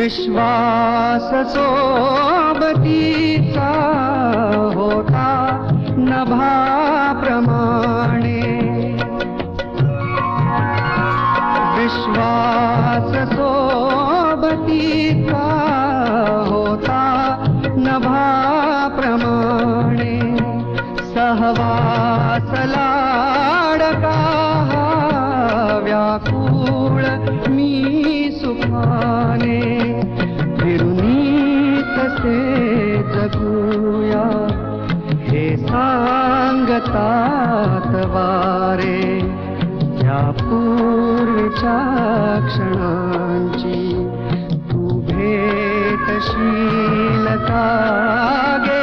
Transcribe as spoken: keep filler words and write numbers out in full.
विश्वास सोबतीचा होता नभाप्रमाणे, विश्वास सोबतीचा होता नभाप्रमाणे, सहवास लाडका व्याकुळ मी सुखाने, फिरुनी तसे जगूया हे सांगतात वारे, या पूर्वीच्या क्षणांची तू भेटशील का गे